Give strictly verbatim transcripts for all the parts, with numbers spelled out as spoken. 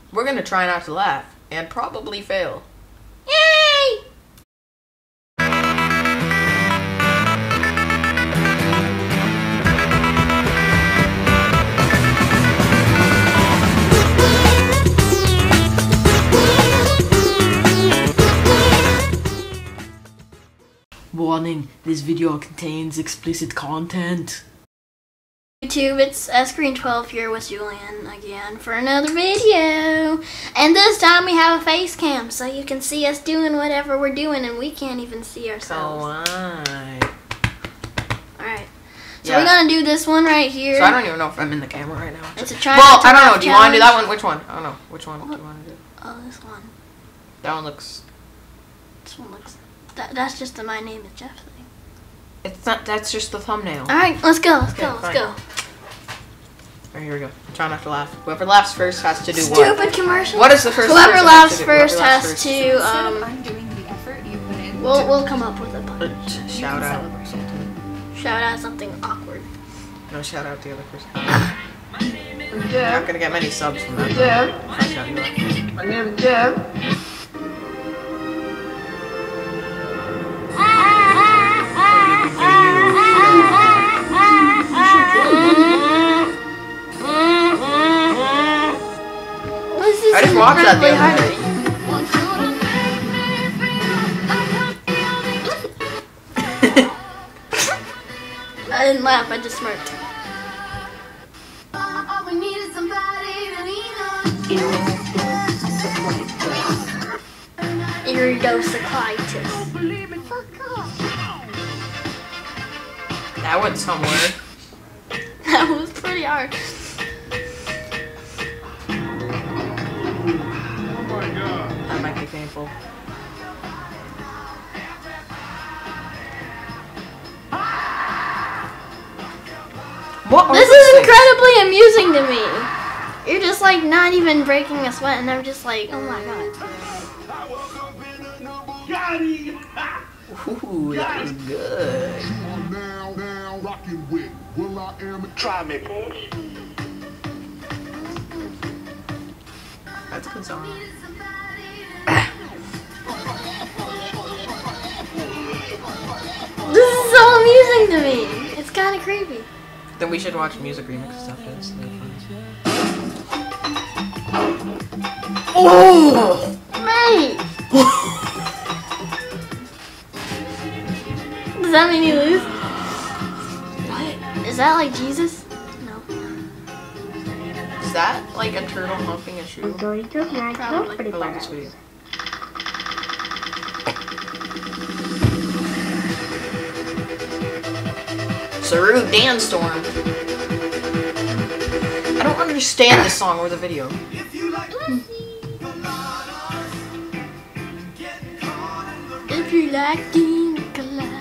We're gonna try not to laugh and probably fail. Yay! Warning, this video contains explicit content. YouTube, it's S Green twelve here with Julian again for another video. And this time we have a face cam so you can see us doing whatever we're doing and we can't even see ourselves. Alright. Alright. So Yeah. we're gonna do this one right here. So I don't even know if I'm in the camera right now. It's a try Well, not to I don't know. laugh Do you want to do that challenge. one? Which one? I don't know. Which one do you want to do? Oh, this one. That one looks... This one looks... That, that's just the My Name is Jeff thing. It's not... That's just the thumbnail. Alright, let's go, let's Okay, go, let's fine. go. Alright, here we go. Try not to laugh. Whoever laughs first has to do what? Stupid commercial. What is the first Whoever person laughs has to do? first Whoever laughs has first. to, um... undoing the effort you put in. We'll, we'll come up with a Uh, punch. sh- Shout out. Something. Shout out something awkward. No, shout out the other person. You're not gonna get many subs from that. I'll shout you out. My name is Jeff. This is I just watched that the other day. I didn't laugh, I just smirked. Iridocyclitis. That went somewhere. That was pretty hard. That might be painful. What? This is incredibly amusing to me. You're just like not even breaking a sweat, and I'm just like, oh my god. Ooh, that was good. Now, now, rockin' with Will I Am. Try me. That's a good song. This is so amusing to me. It's kind of creepy. Then we should watch music remix stuff. It's really fun. Oh! Mate! Does that mean you lose? What? Is that like Jesus? No. Is that like a turtle humping a shoe? Probably. I love this video. Saru Danstorm. I don't understand this song or the video. If you like Dina Collide.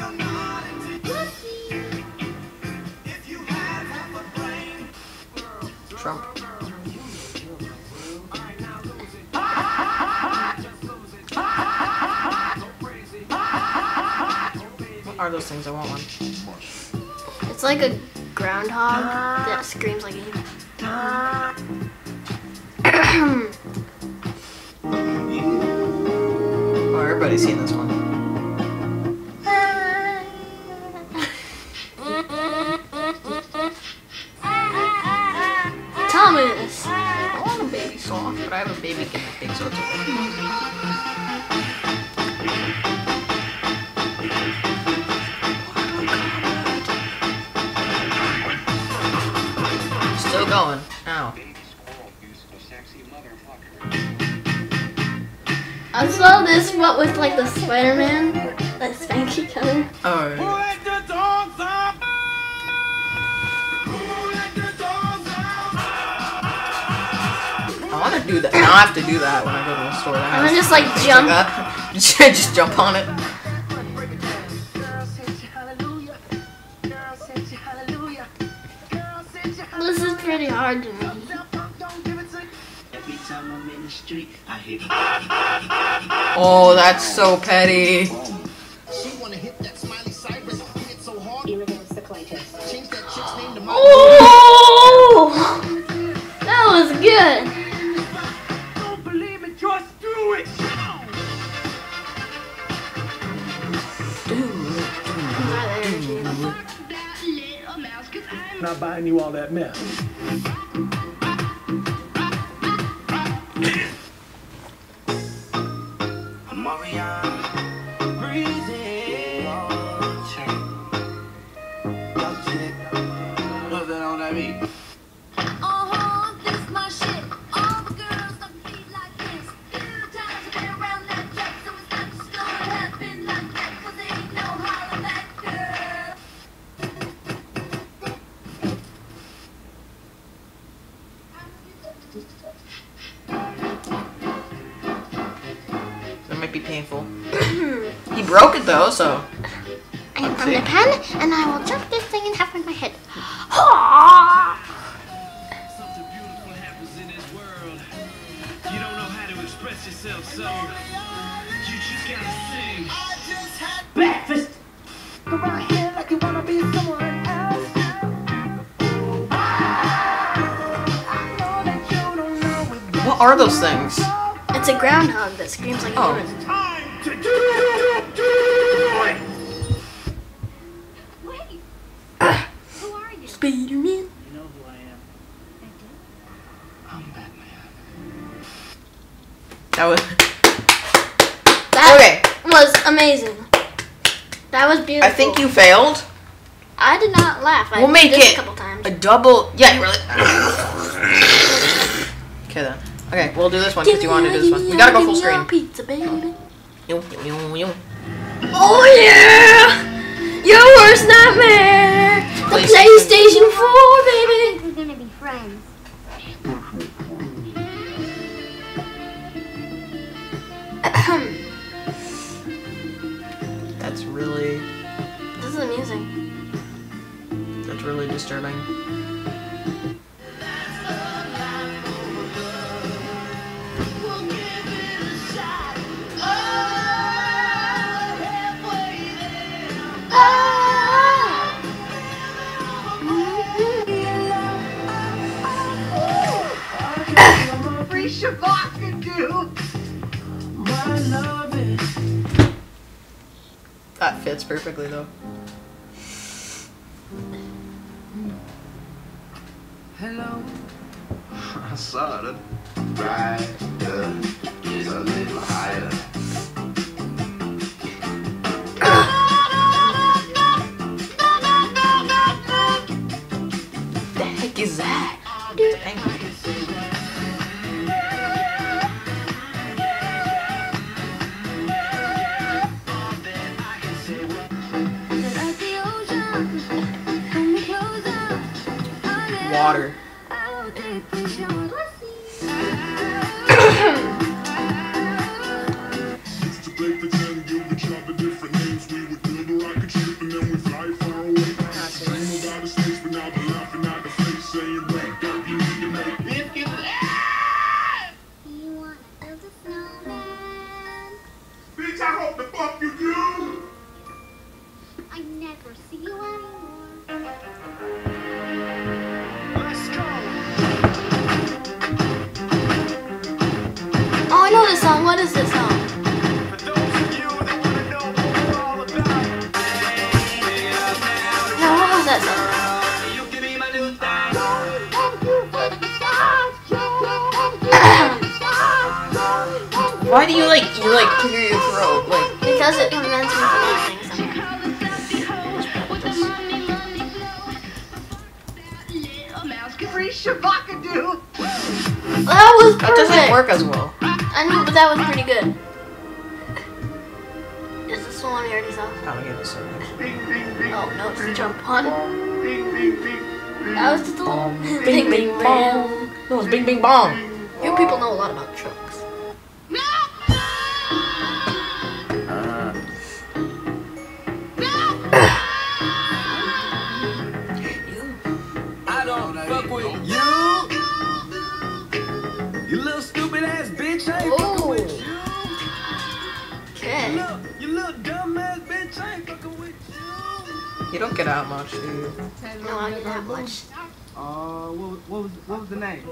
Trump. What are those things? I want one. It's like a groundhog that screams like a Oh, everybody's seen this one. Thomas. I want a baby soft, but I have a baby guinea pig, so it's okay. Still going. Ow. I saw this, what with like the Spider-Man that spank each other. Oh, yeah. I want to do that. Now I have to do that when I go to a store. That And then has- just like jump. Like just, just jump on it. This is pretty hard to me. Oh, that's so petty. Oh! That was good. Not buying you all that mess. That might be painful. He broke it though, so. I am from Japan, and I will jump this thing in half with my head. Something beautiful happens in this world. You don't know how to express yourself, so you just gotta sing. Breakfast! Go right here like you wanna be someone else. What are those things? It's a groundhog that screams like a Oh. human. Time to do it! Wait. Who are you? Spider-Man. You know who I am. I'm Batman. That was. That Okay. was amazing. That was beautiful. I think you failed. I did not laugh. I We'll make did this it a couple times. a double. Yeah, really. Okay then. Okay, we'll do this one because you want to do this one. We gotta go full Give me your screen. Pizza, baby. Yo, yo, yo. Oh yeah! Your worst nightmare! The PlayStation. PlayStation four, baby! We're gonna be friends. That's really. This is amusing. That's really disturbing. That fits perfectly though. Hello. I saw it. Right, is a little higher. The heck is that? It's a penguin. Water. Used to play pretend, give each other different names. We would build a rocket ship and then we fly far away. Dream about a space, but now they're laughing at the face, saying, "Wake up, you need to make biscuits." You wanna build a snowman? Bitch, I hope the fuck you do. I never see you anymore. Let's go. Oh, I know this song. What is this song? For those of you that wanna know what we're all about. No, what was that song? You can be my new thing. Why do you like you like clear your throat? Like Because it prevents me from listening sometimes. That was that doesn't perfect. work as well. I know, but that was pretty good. Is this the one we already saw? Alligators. Oh no, it's the jump one. That was just a little Bing bing bong. No, it's bing bing bong. You people know a lot about trucks. I don't fuck with you. You little stupid ass bitch. I ain't fucking with you. Okay. Look, you little dumb ass bitch. I ain't fucking with you. You don't get out much, do you? No, I get that much. Uh, what, what was what was the name?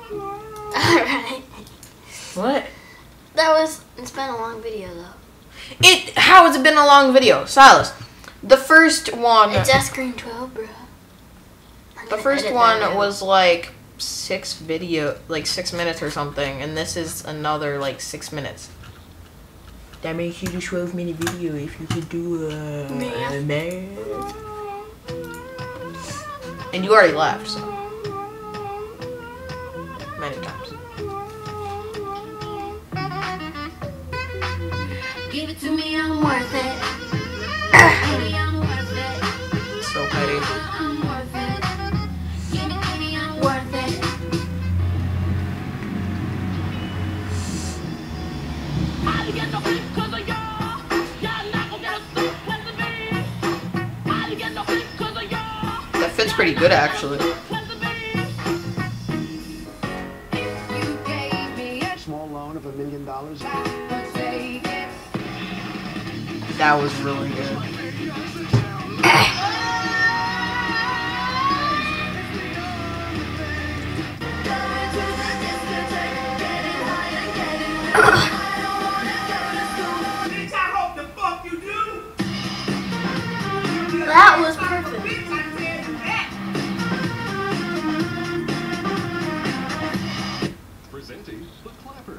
Alright. What? That was, it's been a long video though. It. How has it been a long video, Silas? The first one. It's S Green twelve, bro. I'm The gonna first edit one that out. was like six video, like six minutes or something, and this is another like six minutes. That makes you a twelve minute video if you could do uh, Yeah. math. And you already left, so many times. Give it to me, I'm worth it. Baby, I'm worth it. So petty. I'm worth it. Give it to me, I'm worth it. That fits pretty good, actually. Small loan of a million dollars. That was really good. That was perfect. Presenting the Clapper.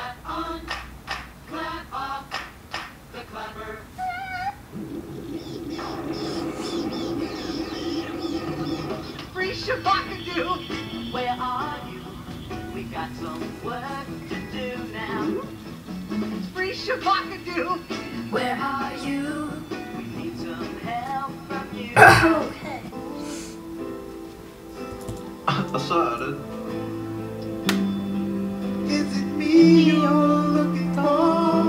Free Shabakadoo! Where are you? We got some work to do now. Free Shabakadoo! Where are you? We need some help from you. Okay. Asada. Is it me you're looking for?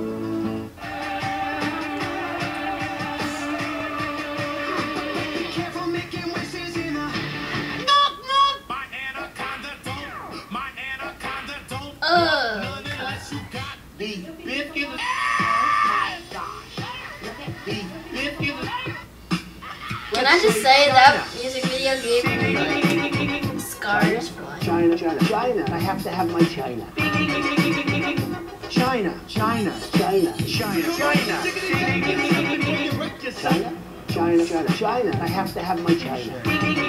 Be careful making wishes in a knock knock. My anaconda don't. My anaconda don't. Oh, Unless you got the bit in the. can I just say that music video gave me like scars for life? China, China, China. I have to have my China. China, China, China, China, China. China, China, China, China. I have to have my China.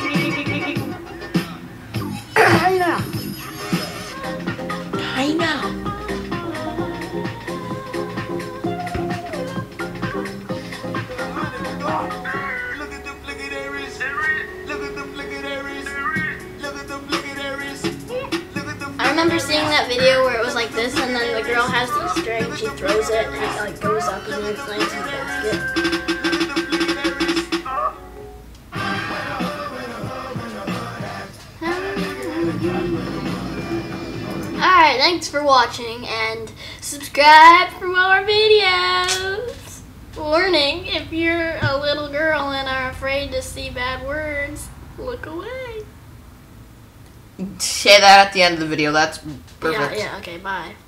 China. I know. Look at them, look at Aries. Look at them, look at Aries. Look at them, look at Aries. Look at them. I remember seeing that video where it was like this, and then the girl has the Easter egg, she throws it, and it like goes up and then it lands in the basket. Alright, thanks for watching, and subscribe for more videos! Warning, if you're a little girl and are afraid to see bad words, look away. Say that at the end of the video. That's perfect. Yeah, yeah, okay, bye.